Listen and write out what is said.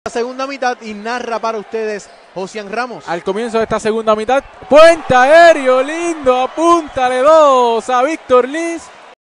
La segunda mitad y narra para ustedes Josian Ramos. Al comienzo de esta segunda mitad, puente aéreo lindo, apúntale 2 a Víctor Liz.